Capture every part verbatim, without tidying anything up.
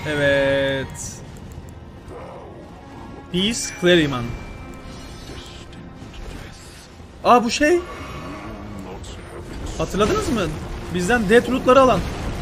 Evet. Peace Cleriman. Aa bu şey. Hatırladınız mı? Bizden Death Root'ları alan.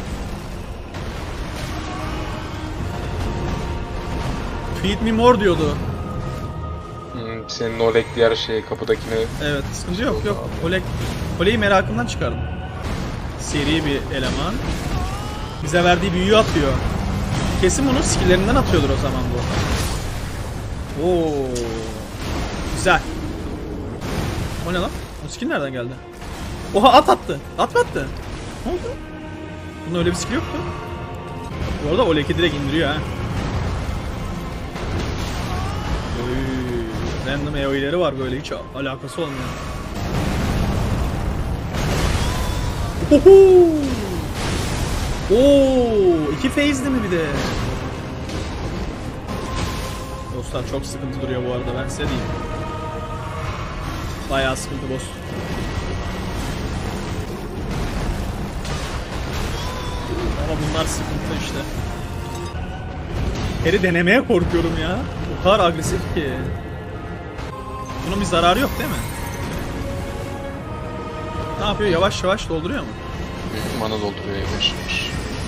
Feed me more diyordu. Hmm, senin Oleg diğer şey kapıdakine... Evet, sıkıntı yok yok. Oleg, Oleg'i merakımdan çıkardım. Seri bir eleman. Bize verdiği büyüyü atıyor. Kesin bunu skill'lerinden atıyordur o zaman bu. Oo, güzel. O ne lan? O skill nereden geldi? Oha at attı. At mı attı? Ne oldu? Bunun öyle bir skill yoktu. Bu arada Oleg'i direkt indiriyor ha. Oy, random A O E'leri var böyle, hiç alakası olmuyor. Oho! Oo, iki phase'li mi bir de? Dostlar çok sıkıntı duruyor bu arada, ben size diyeyim. Bayağı sıkıntı boss. Ama bunlar sıkıntı işte. Heri denemeye korkuyorum ya. O kadar agresif ki. Bunun bir zararı yok değil mi? Ne yapıyor? Yavaş yavaş dolduruyor mu? Mana dolduruyor yavaş yavaş.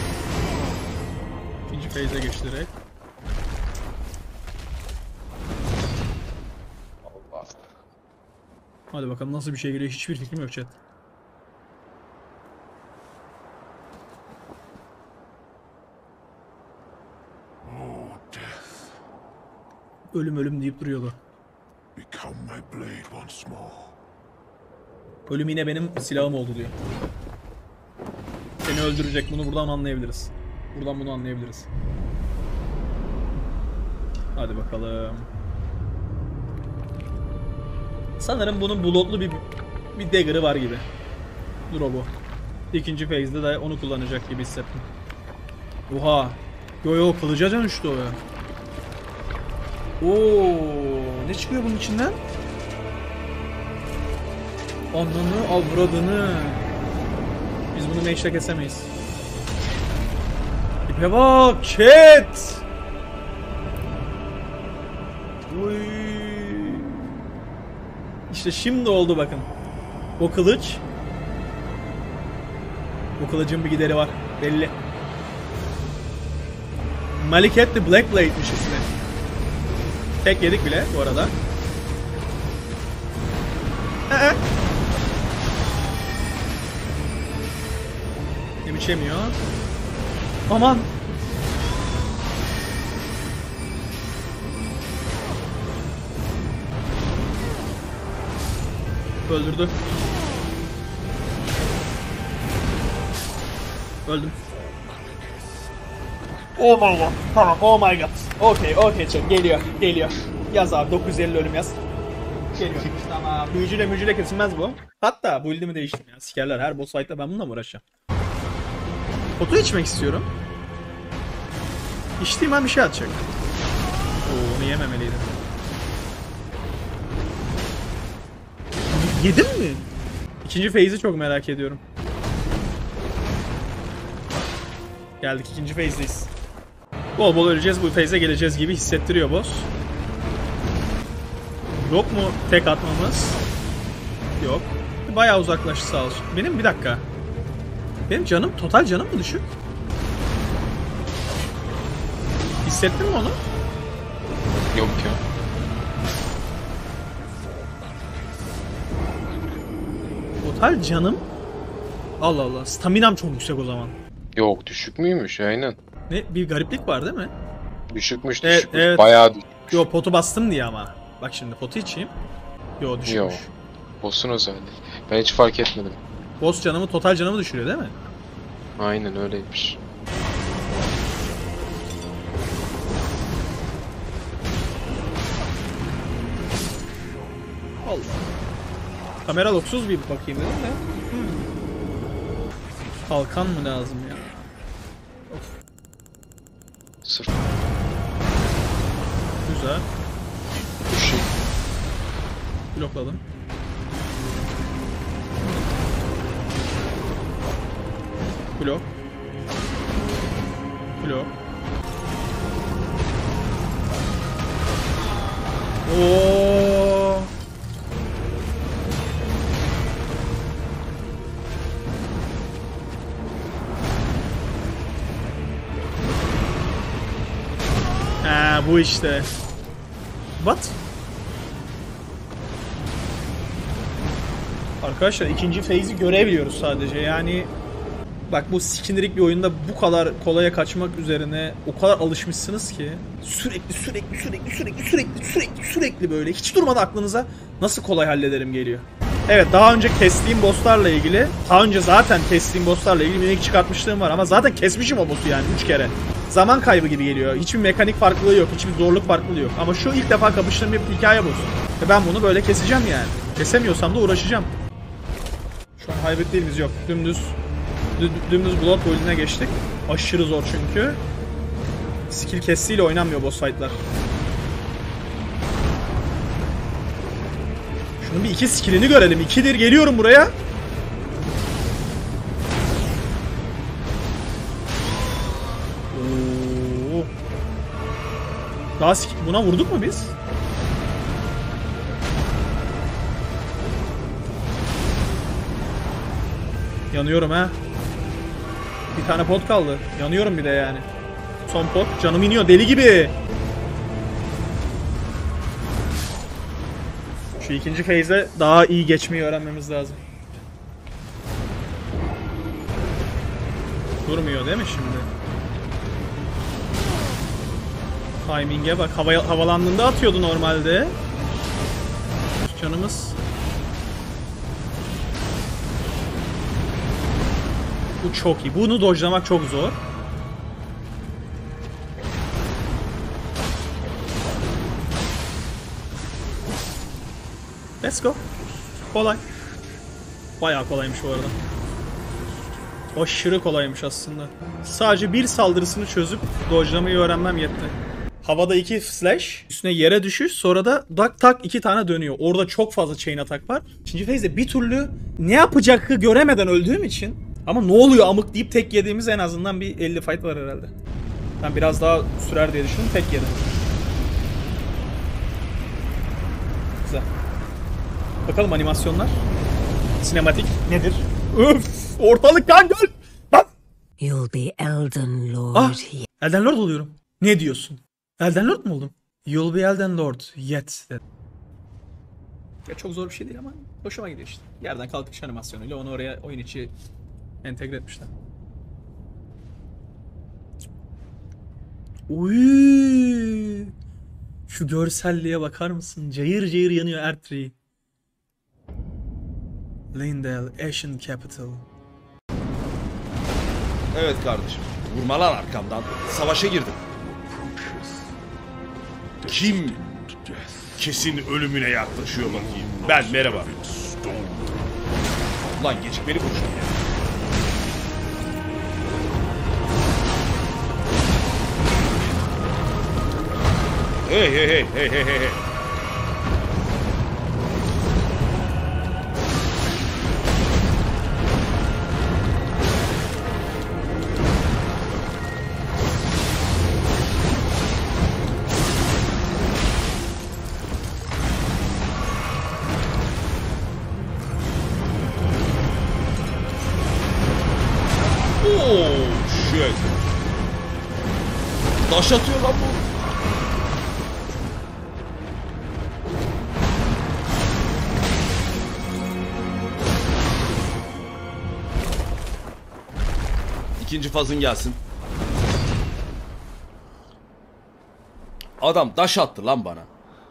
İkinci phase'e geçti direkt. Allah. Hadi bakalım nasıl bir şey geliyor, hiçbir fikrim yok chat. Ölüm ölüm deyip duruyordu. Ölüm yine benim silahım oldu diyor. Seni öldürecek, bunu buradan anlayabiliriz. Buradan bunu anlayabiliriz. Hadi bakalım. Sanırım bunun bulutlu bir bir dagger'ı var gibi. Dur o bu. İkinci phase'de de onu kullanacak gibi hissettim. Oha. Yo yo, kılıca dönüştü o ya. Oo, ne çıkıyor bunun içinden? Ananı avradını. Biz bunu mage'le kesemeyiz. İpe bak chat. Uy. İşte şimdi oldu bakın. O kılıç. O kılıcın bir gideri var belli. Maliket the Black Blade'miş ismi. Tek yedik bile bu arada. Ee. Yem içemiyor. Aman. Öldürdü. Öldüm. Oh my god. Tamam, oh my god. Okey, okey çok geliyor, geliyor. Yaz abi, dokuz yüz elli ölüm yaz. Geliyor. Tamam. Büyücüyle mücüyle kesilmez bu. Hatta build'imi değiştim ya. Sikerler, her boss fight'ta ben bununla mı uğraşacağım? Potu içmek istiyorum. İçtiğim an bir şey atacak. Oo, onu yememeliydim. Yedim mi? İkinci phase'i çok merak ediyorum. Geldik, ikinci phase'deyiz. Bol bol öleceğiz, bu phase'e geleceğiz gibi hissettiriyor boss. Yok mu tek atmamız? Yok. Bayağı uzaklaştı sağ olsun. Benim bir dakika. Benim canım, total canım mı düşük? Hissettin mi onu? Yok ya. Total canım. Allah Allah. Staminam çok yüksek o zaman. Yok, düşük müymüş aynen. Ne, bir gariplik var değil mi? Düşükmüş Evet, düşükmüş. evet. Bayağı düşmüş. Yo, potu bastım diye ama. Bak şimdi potu içeyim. Yo, düşmüş. Yo. Boss'un özelliği. Ben hiç fark etmedim. Boss canımı, total canımı düşürüyor değil mi? Aynen öyleymiş. Allah. Kamera loksuz bir bakayım dedim de. Hmm. Kalkan mı lazım ya? Of. Sırf. Güzel. Düşün. Blokladım. Blok. Blok. Oo. Ha bu işte. What? Arkadaşlar ikinci phase'i görebiliyoruz sadece. Yani bak bu sikindirik bir oyunda bu kadar kolaya kaçmak üzerine o kadar alışmışsınız ki sürekli sürekli sürekli sürekli sürekli sürekli sürekli böyle hiç durmadan aklınıza nasıl kolay hallederim geliyor. Evet, daha önce kestiğim bosslarla ilgili, daha önce zaten kestiğim bosslarla ilgili bir çıkartmışlığım var ama zaten kesmişim o boss'u yani üç kere. Zaman kaybı gibi geliyor. Hiçbir mekanik farklılığı yok, hiçbir zorluk farklılığı yok. Ama şu ilk defa kapıştığım bir hikaye boss'u. Ve ben bunu böyle keseceğim yani. Kesemiyorsam da uğraşacağım. Şu an hybrid değiliz, yok. Dümdüz dümdüz Blood Bowl'ine geçtik. Aşırı zor çünkü. Skill kestiğiyle oynanmıyor boss fight'lar. Şunun bir iki skill'ini görelim. İkidir geliyorum buraya. Oo. Daha buna vurduk mu biz? Yanıyorum ha. Bir tane pot kaldı. Yanıyorum bir de yani. Son pot. Canım iniyor deli gibi. Şu ikinci phase'de daha iyi geçmeyi öğrenmemiz lazım. Durmuyor değil mi şimdi? Timing'e bak. Hava, havalandığında atıyordu normalde. Canımız. Bu çok iyi. Bunu dodge'lamak çok zor. Let's go. Kolay. Bayağı kolaymış bu arada. Aşırı kolaymış aslında. Sadece bir saldırısını çözüp dodge'lamayı öğrenmem yetti. Havada iki slash, üstüne yere düşüş, sonra da duck tak iki tane dönüyor. Orada çok fazla chain atak var. İkinci phase'de bir türlü ne yapacakı göremeden öldüğüm için, ama ne oluyor amık deyip tek yediğimiz en azından bir elli fight var herhalde. Ben biraz daha sürer diye düşündüm, tek yedim. Güzel. Bakalım animasyonlar. Sinematik nedir? Öf! Ortalık kan göl! Bak! You'll be Elden Lord. Ah! Elden Lord oluyorum. Ne diyorsun? Elden Lord mu oldum? You'll be Elden Lord yet. Ya çok zor bir şey değil ama hoşuma gidiyor işte. Yerden kalkış animasyonuyla onu oraya oyun içi entegre etmişler. Uy! Şu görselliğe bakar mısın? Cayır cayır yanıyor Erdtree. Leyndell, Ashen Capital. Evet kardeşim. Vurmalar arkamdan. Savaşa girdim. Kim kesin ölümüne yaklaşıyor bakayım. Ben merhaba. Ulan gecikmeli konuştum ya. Hey hey hey hey hey hey. Oh shit. Taş atıyor lan bu. İkinci fazın gelsin. Adam taş attı lan bana.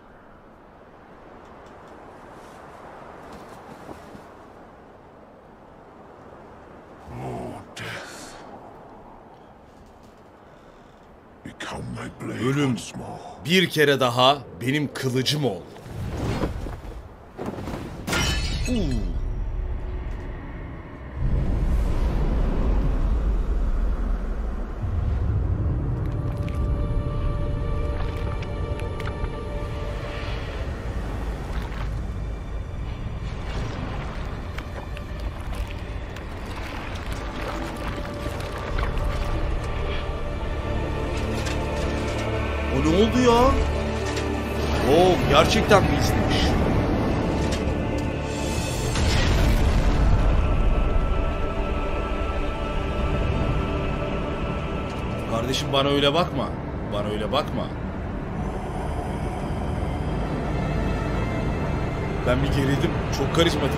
Ölüm bir kere daha benim kılıcım ol. Uh. O ne oldu ya? Oo, gerçekten mi istemiş? Kardeşim bana öyle bakma. Bana öyle bakma. Ben bir gerildim. Çok karizmatik.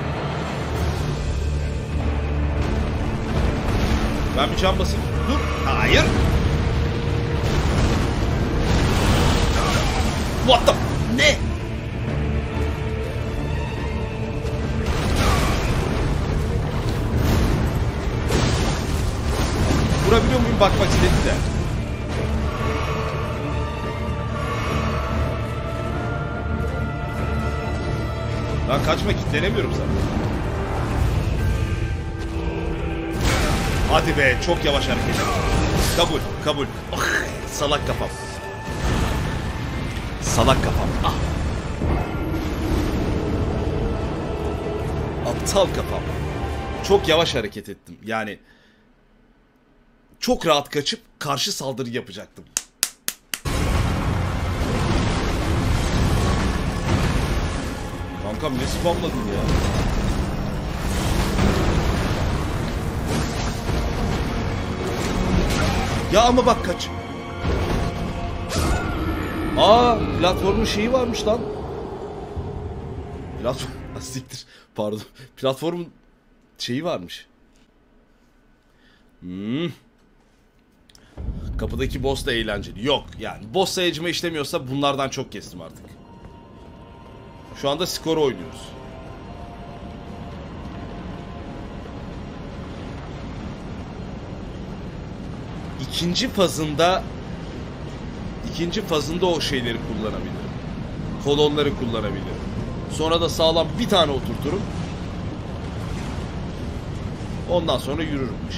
Ben bir can basayım. Dur. Hayır. What the... Ne? Vurabiliyor muyum? Bakmak istedim de. Lan kaçma, kilitlenemiyorum sana. Hadi be, çok yavaş hareket. Kabul, kabul. Ah, salak kafam. Salak kafam. Ah. Aptal kafam. Çok yavaş hareket ettim. Yani çok rahat kaçıp karşı saldırı yapacaktım. Kankam ne spamladın ya? Ya ama bak kaç. Aa, platformun şeyi varmış lan. Platform... Siktir. Pardon. Platformun şeyi varmış. Hmm. Kapıdaki boss da eğlenceli. Yok yani. Boss sayacıma işlemiyorsa bunlardan çok kestim artık. Şu anda skoru oynuyoruz. İkinci fazında ikinci fazında o şeyleri kullanabilirim. Kolonları kullanabilirim. Sonra da sağlam bir tane oturturum. Ondan sonra yürürmüş.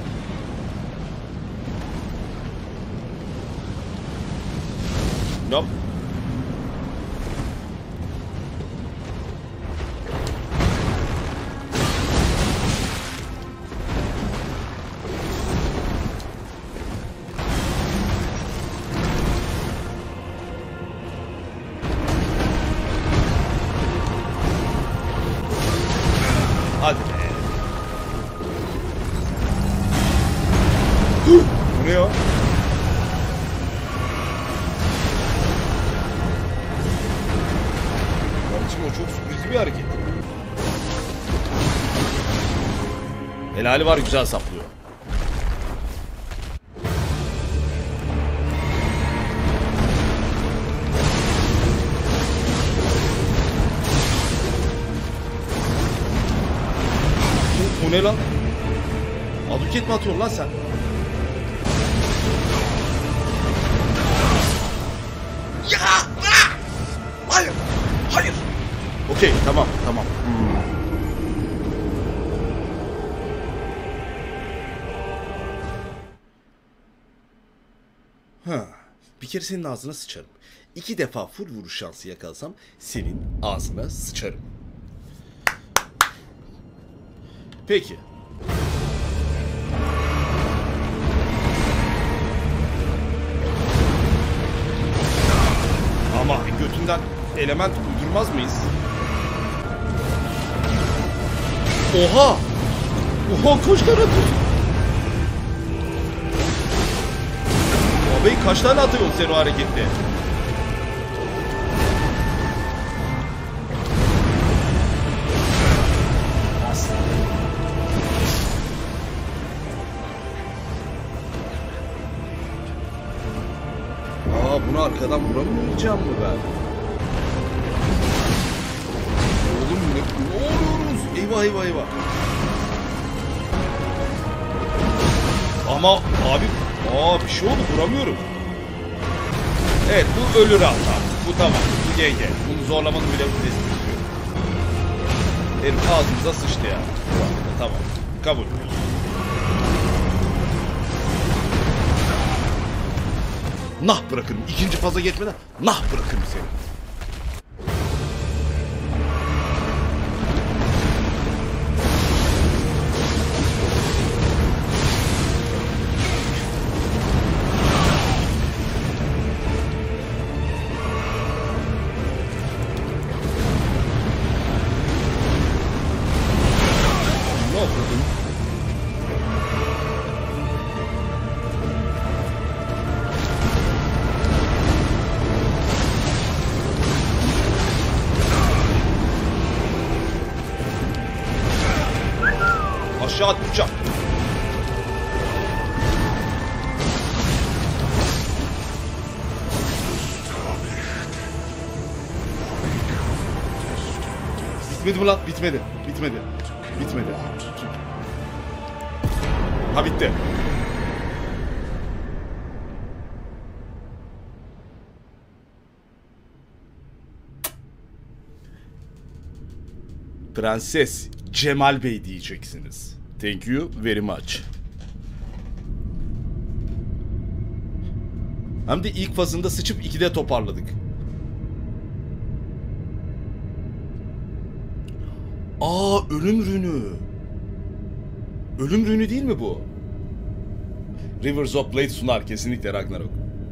Nope. Hadi be. Huh, bu ne o? Kardeşim o çok sürpriz bir hareket. Helali var, güzel saplıyor. Bu ne lan? Aduket mi atıyorsun lan sen? Ya! Ah! Hayır! Hayır! Okey, tamam, tamam. Hmm. Ha, bir kere senin ağzına sıçarım. İki defa full vuruş şansı yakalasam senin ağzına sıçarım. Peki. Ama götünden element uydurmaz mıyız? Oha! Oha kaç tane atıyor? Abi kaç tane atıyorsun sen o harekette? Bunu arkadan vuramayacağım mı ben? Oğlum ne, ne oluyoruz? Eyvah eyvah eyvah. Ama abi, aa bir şey oldu, vuramıyorum. Evet, bu ölür hatta. Bu tamam, bu G G. Bunu zorlamanın bile ötesi istiyor. Herif ağzımıza sıçtı ya. Tamam, kabul. Nah bırakırım. İkinci faza geçmeden nah bırakırım seni. aşağı atacağım. Bitmedi mi lan? Bitmedi. Bitmedi. Bitmedi. Ha bitti. Prenses Cemal Bey diyeceksiniz. Thank you very much. Hem de ilk fazında sıçıp ikide toparladık. Aa, ölüm rünü. Ölüm rünü değil mi bu? Rivers of Blade sunar kesinlikle Ragnarok.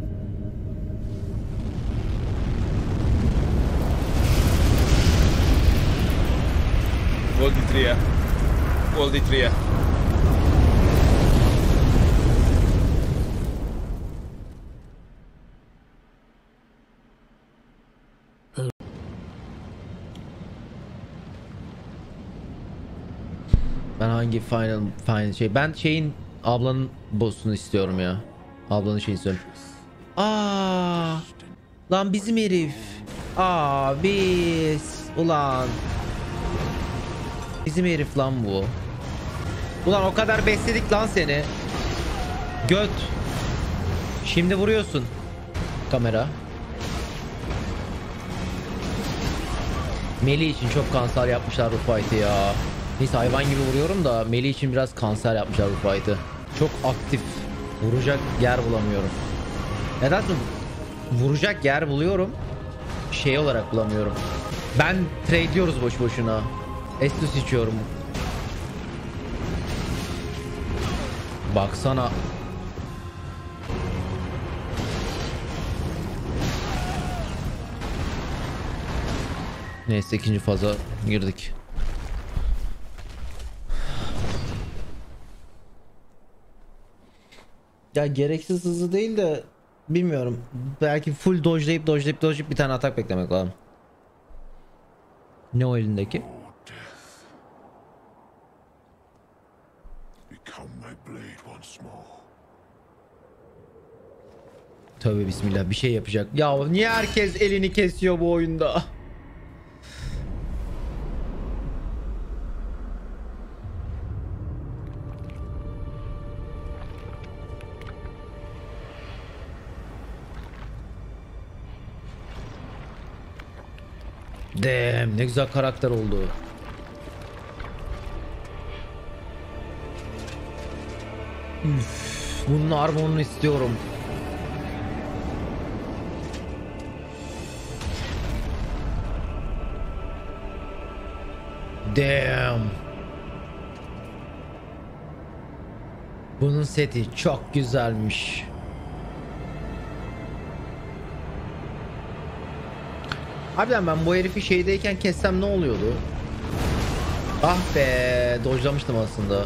Golditria. Golditria. Ben hangi final final şey ben şeyin ablanın boss'unu istiyorum ya. Ablanın şeyini istiyorum. Aa! Lan bizim herif. Aa biz. Ulan. Bizim herif lan bu. Ulan o kadar besledik lan seni. Göt. Şimdi vuruyorsun. Kamera. Melih için çok kanser yapmışlar bu fight'ı ya. Neyse hayvan gibi vuruyorum da Melih için biraz kanser yapmışlar bu fight'ı. Çok aktif. Vuracak yer bulamıyorum. Nedense vuracak yer buluyorum. Şey olarak bulamıyorum. Ben trade'liyoruz boş boşuna. Estus içiyorum. Baksana. Neyse ikinci faza girdik. Ya gereksiz hızlı değil de bilmiyorum. Belki full dodge'layıp dodge'layıp dodge'layıp bir tane atak beklemek lazım. Ne o elindeki? Tövbe bismillah bir şey yapacak. Ya niye herkes elini kesiyor bu oyunda? Damn, ne güzel karakter oldu. Üf, bunun armonunu istiyorum. Damn. Bunun seti çok güzelmiş. Harbiden ben bu herifi şeydeyken kessem ne oluyordu? Ah be, dojlamıştım aslında.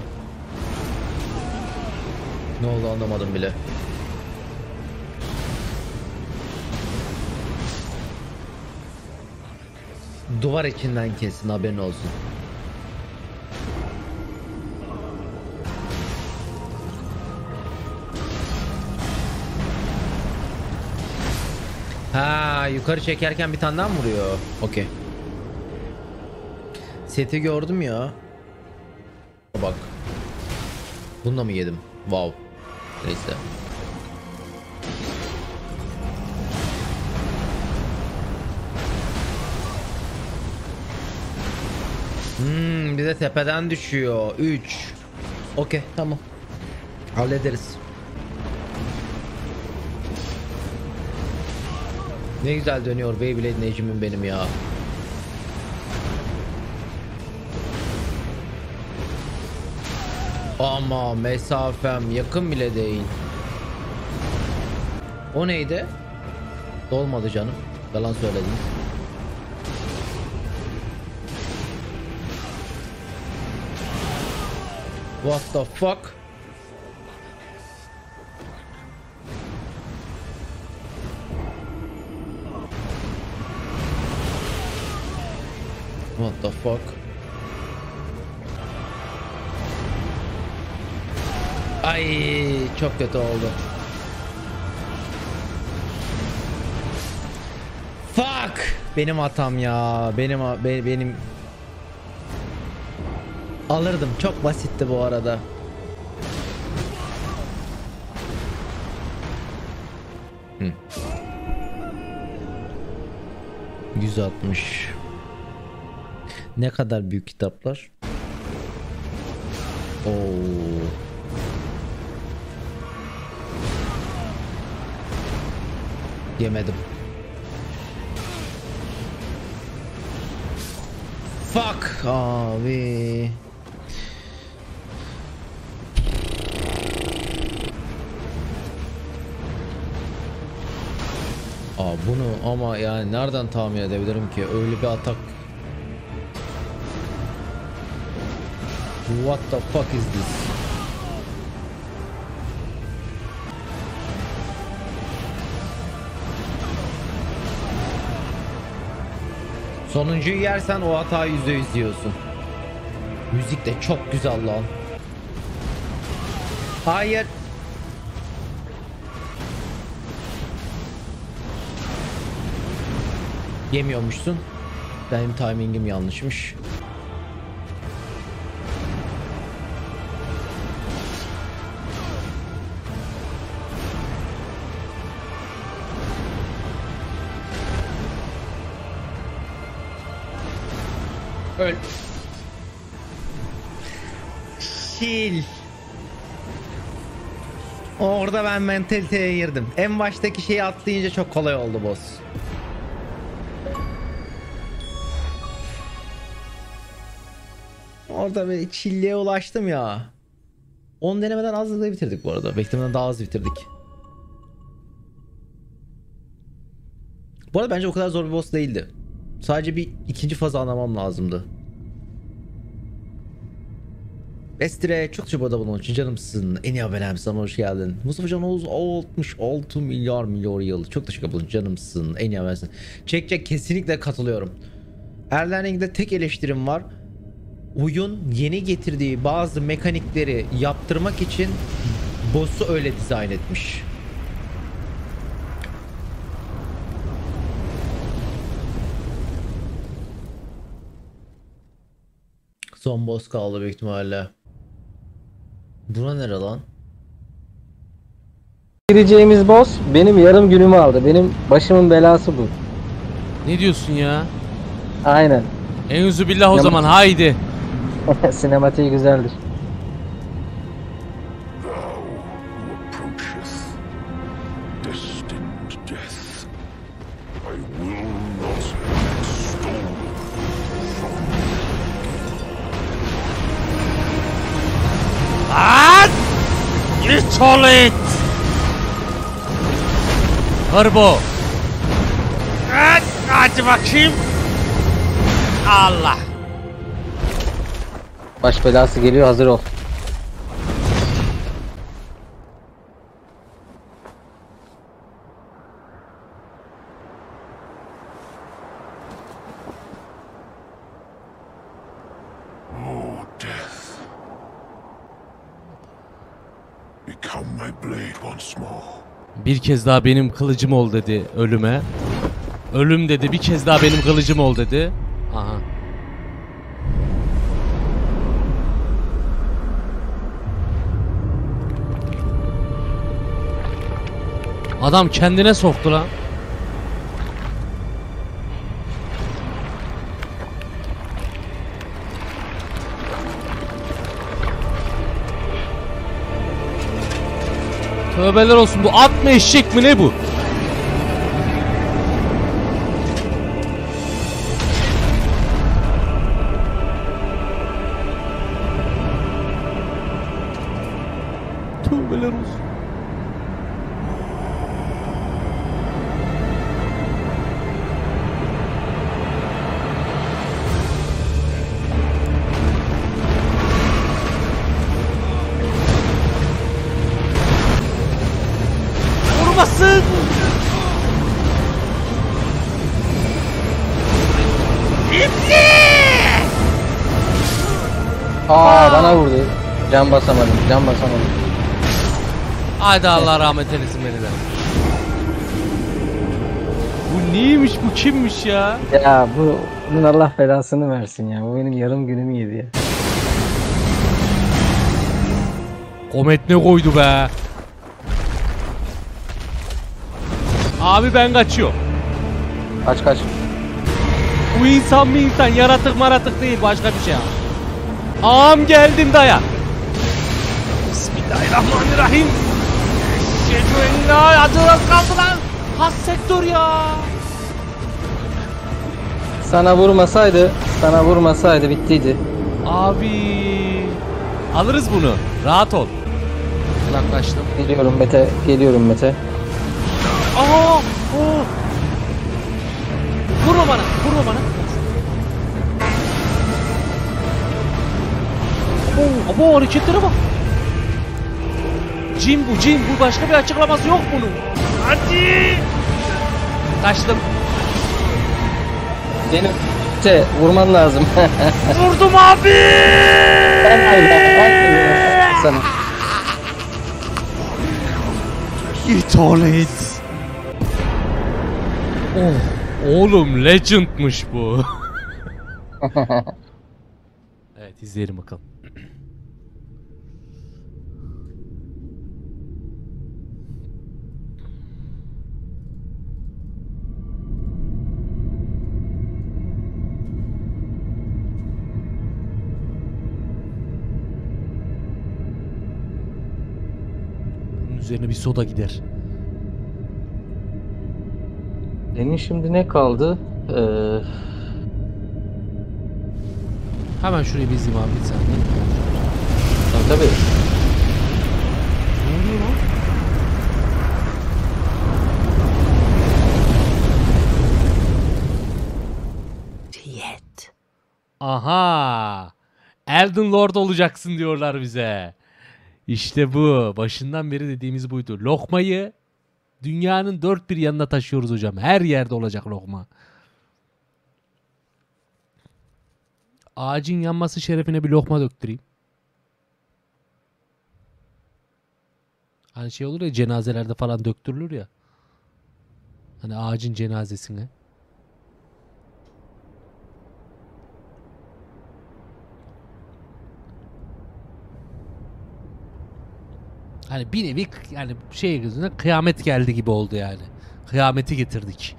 Ne oldu anlamadım bile. Duvar içinden kessin, haberin olsun. Ha, yukarı çekerken bir tane daha mı vuruyor? Okey. Seti gördüm ya. Bak. Bununla mı yedim? Wow. Neyse. Hmm, bize tepeden düşüyor. üç. Okey, tamam. Hallederiz. Ne güzel dönüyor Beyblade Necim'im benim ya. Ama mesafem yakın bile değil. O neydi? Olmadı canım. Yalan söyledim. What the fuck? What the fuck? Ay çok kötü oldu. Fuck! Benim hatam ya. Benim be, benim alırdım. Çok basitti bu arada. Hı. yüz altmış. Ne kadar büyük kitaplar? Oo. Yemedim. Fuck abi. Aa bunu ama yani nereden tahmin edebilirim ki öyle bir atak. What the fuck is this? Sonuncuyu yersen o hatayı yüzde yüz yiyorsun. Müzik de çok güzel lan. Hayır. Yemiyormuşsun. Benim timingim yanlışmış. Öl. Chill. Orada ben mentaliteye girdim. En baştaki şeyi atlayınca çok kolay oldu boss. Orada bir chill'liğe ulaştım ya. on denemeden az hızlı bitirdik bu arada. Beklemeden daha az bitirdik. Bu arada bence o kadar zor bir boss değildi. Sadece bir ikinci fazı anlamam lazımdı. Estire çok çabada bunun için canımsın. En iyi abonem sana hoş geldin. Mustafa Can Oğuz altmış altı milyar milyar yıl. Çok teşekkür ederim canımsın. En iyi abonemsin. Çek çek kesinlikle katılıyorum. Erlerning'de tek eleştirim var. Oyun yeni getirdiği bazı mekanikleri yaptırmak için boss'u öyle dizayn etmiş. Son boss kaldı büyük ihtimalle. Bura nere lan? Gireceğimiz boss benim yarım günümü aldı. Benim başımın belası bu. Ne diyorsun ya? Aynen. Euzübillah o Sinema- zaman haydi. Sinematiği güzeldir. Lan! Git ol it! Hırbo! Evet, hadi bakayım. Allah! Baş belası geliyor, hazır ol. Bir kez daha benim kılıcım ol dedi ölüme. Ölüm dedi bir kez daha benim kılıcım ol dedi. Aha. Adam kendine soktu lan. Tövbeler olsun, bu at mı eşek mi ne bu? Tövbeler olsun. Vurmasın! Aa, bana vurdu. Can basamadım, can basamadım. Hadi Allah rahmet eylesin beni de. Bu neymiş, bu kimmiş ya? Ya bu bunun Allah belasını versin ya. Bu benim yarım günümü yedi ya. Komet ne koydu be? Abi ben kaçıyorum. Kaç kaç. Bu insan mı insan? Yaratık maratık değil, başka bir şey. Ağam geldim daya. Bismillahirrahmanirrahim. Eşhedü en la acılar kaldı lan. Has sektör ya. Sana vurmasaydı, sana vurmasaydı bittiydi. Abi. Alırız bunu. Rahat ol. Uzaklaştım. Geliyorum Mete, geliyorum Mete. Aa! Oh! Vurma bana, vurma bana. Abo, abo hareketlere bak. Cin bu, cin bu. Başka bir açıklaması yok bunun. Hadi! Kaçtım. Benim Mete vurman lazım. Vurdum abi! Ben hayvan, sana. Git olet. Oh, oğlum legend'mış bu. Evet, izleyelim bakalım. Bunun üzerine bir soda gider. Senin şimdi ne kaldı? Ee, Hemen şurayı bir izleyeyim abi bir saniye. tabii tabii. Ne oluyor lan? Yet. Aha! Elden Lord olacaksın diyorlar bize. İşte bu. Başından beri dediğimiz buydu. Lokmayı dünyanın dört bir yanına taşıyoruz hocam. Her yerde olacak lokma. Ağacın yanması şerefine bir lokma döktüreyim. Hani şey olur ya, cenazelerde falan döktürülür ya. Hani ağacın cenazesine. Hani bir nevi yani şey gözüne kıyamet geldi gibi oldu yani. Kıyameti getirdik.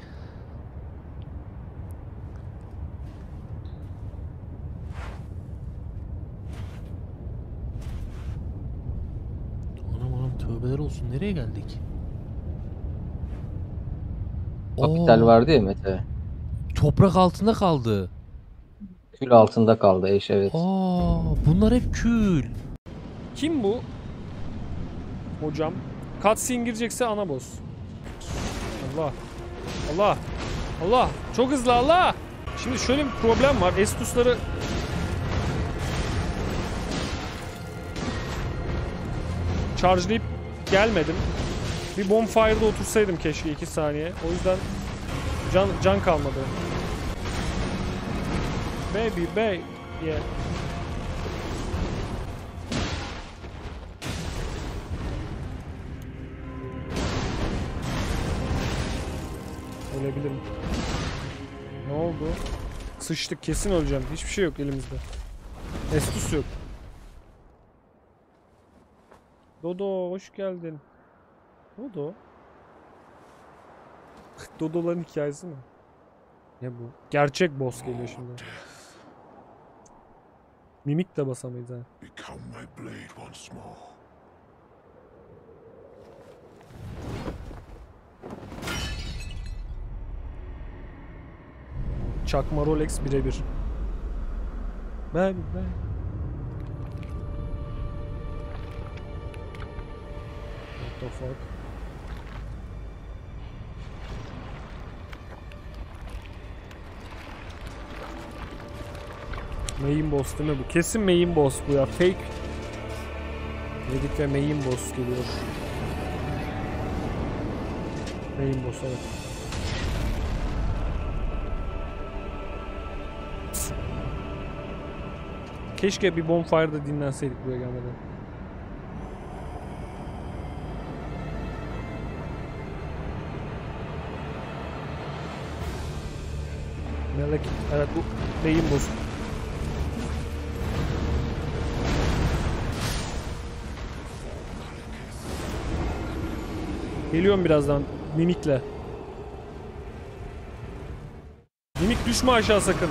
Anam anam tövbeler olsun, nereye geldik? Kapital Oo, vardı ya Mete. toprak altında kaldı. Kül altında kaldı eş, evet. Aa, bunlar hep kül. Kim bu? Hocam. Cutscene girecekse ana boss. Allah. Allah. Allah. Çok hızlı Allah. Şimdi şöyle bir problem var. Estus'ları charge'layıp gelmedim. Bir bonfire'da otursaydım keşke iki saniye. O yüzden can, can kalmadı. Baby, baby. Yeah. Ölebilirim. Ne oldu? Sıçtık, kesin öleceğim. Hiçbir şey yok elimizde. Estus yok. Dodo hoş geldin. Dodo. Dodo'ların hikayesi mi? Ne bu? Gerçek boss geliyor şimdi. Mimik de basamayız ha. Çakma Rolex birebir. Ben ben. What the fuck? Main boss değil mi bu? Kesin main boss bu ya. Fake. Dedik ve main boss geliyor. Main boss, evet. Keşke bir bonfire'da dinlenseydik buraya gelmeden. Melek. Evet bu beyin boss. Geliyorum birazdan mimikle. Mimik düşme aşağı sakın.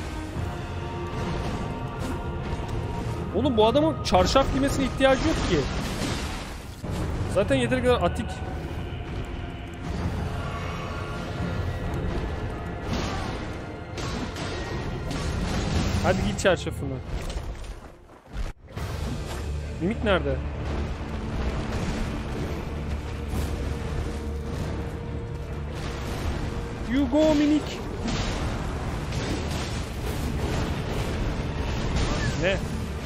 Oğlum bu adamın çarşaf giymesine ihtiyacı yok ki. Zaten yeteri kadar atik. Hadi git çarşafını. Mimik nerede? You go Mimik. Ne?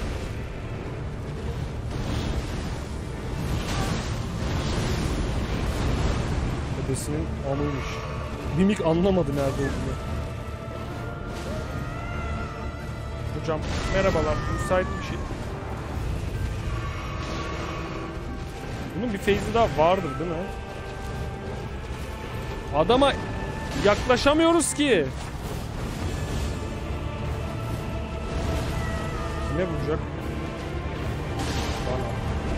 Dedesinin amıymış. Mimik anlamadı nerede olduğunu. Hocam merhabalar, müsait bir şey. Bunun bir feyzi daha vardır değil mi? Adama yaklaşamıyoruz ki. Ne vuracak? Bana.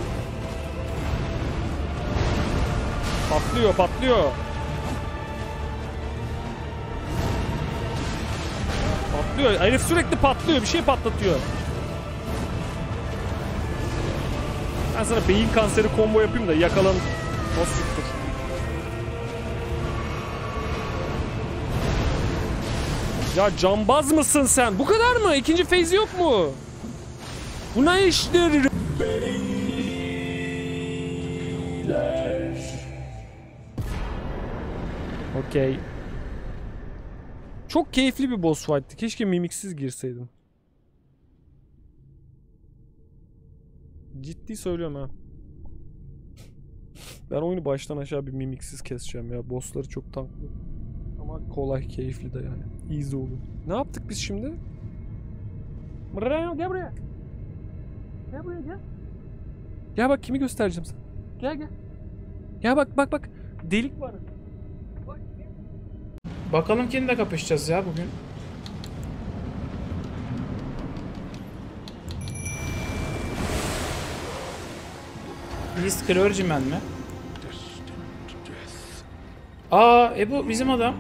Patlıyor, patlıyor. Patlıyor. Herif sürekli patlıyor. Bir şey patlatıyor. Ben sana beyin kanseri combo yapayım da yakalan. O siktir. Ya cambaz mısın sen? Bu kadar mı? İkinci feyzi yok mu? Bu ne iştir? Okey. Çok keyifli bir boss fight'tı. Keşke mimiksiz girseydim. Ciddi söylüyorum ha. Ben oyunu baştan aşağı bir mimiksiz keseceğim ya. Bossları çok tanklı. Ama kolay, keyifli de yani. Easy olur. Ne yaptık biz şimdi? Gel buraya. Gel buraya gel. Gel bak kimi göstereceğim sana. Gel gel. Ya bak bak bak. Delik var. Bakalım kimle kapışacağız ya bugün. Beast Clergyman mi? Aa, e bu bizim adam.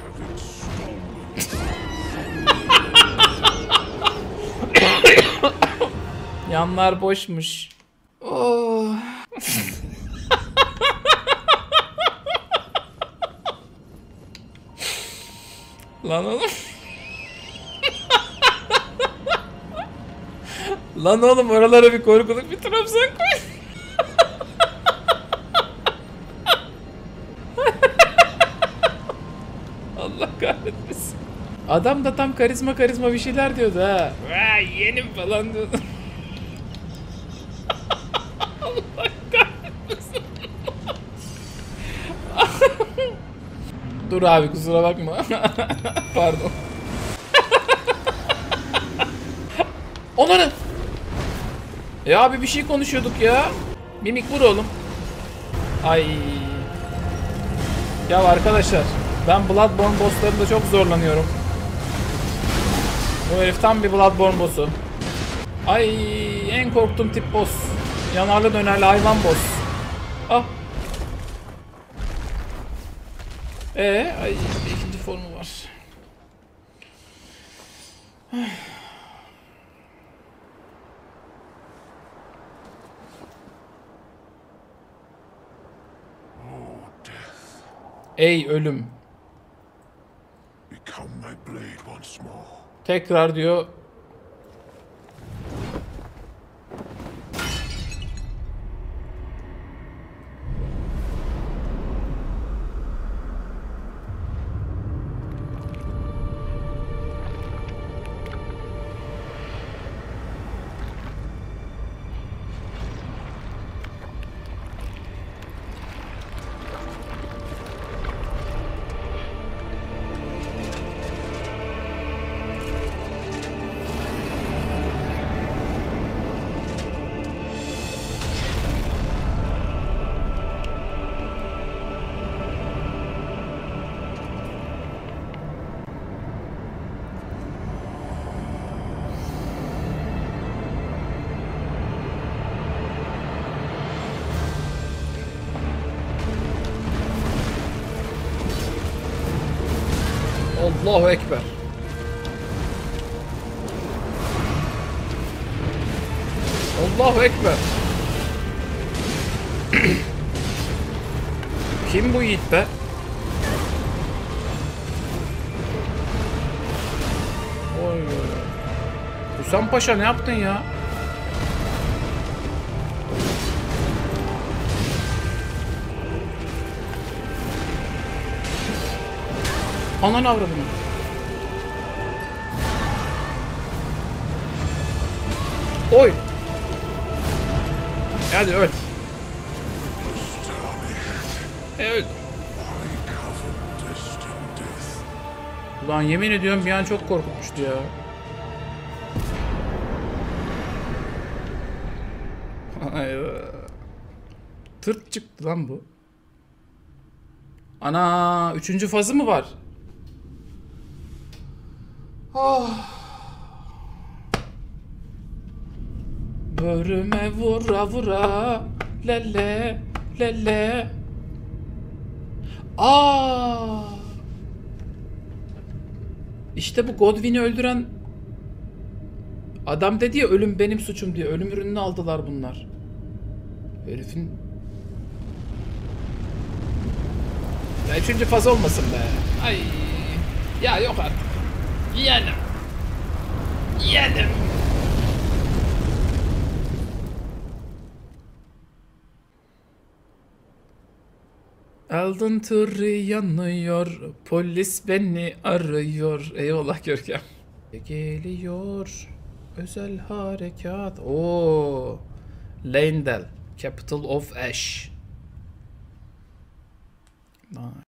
Yanlar boşmuş. Oh. Lan oğlum. Lan oğlum oralara bir korkuluk bir Trabzon koy. Allah kahretmesin. Adam da tam karizma karizma bir şeyler diyordu ha. Vay yenim falan diyordu. Allah kahretmesin. Dur abi kusura bakma. Pardon. Onları. Ya abi bir şey konuşuyorduk ya. Mimik vur oğlum. Ay. Ya arkadaşlar ben Bloodborne bosslarında çok zorlanıyorum. Bu herif tam bir Bloodborne bossu. Ay en korktuğum tip boss. Yanarlı dönerli hayvan boss. Ah. Ee, ay ikinci formu var. Ey ölüm. Tekrar diyor. Allahu Ekber. Allahu Ekber. Kim bu yiğit be? Oy. Hüsam Paşa ne yaptın ya? Ananı avradım. Oy. Hadi öl. E öl. Ulan yemin ediyorum bir an çok korkutmuştu ya. Tırt çıktı lan bu. Ana, üçüncü fazı mı var? Oh. Börüme vura vura lele lele. Aa. İşte bu Godwin'i öldüren adam dedi ya, ölüm benim suçum diye. Ölüm ürününü aldılar bunlar. Herifin... Ya üçüncü faz olmasın be. Ay. Ya yok artık. Yedim. Yedim. Elden Tırı yanıyor. Polis beni arıyor. Eyvallah Görkem. Geliyor. Özel harekat. Oo. Leyndell. Capital of Ash. Nice.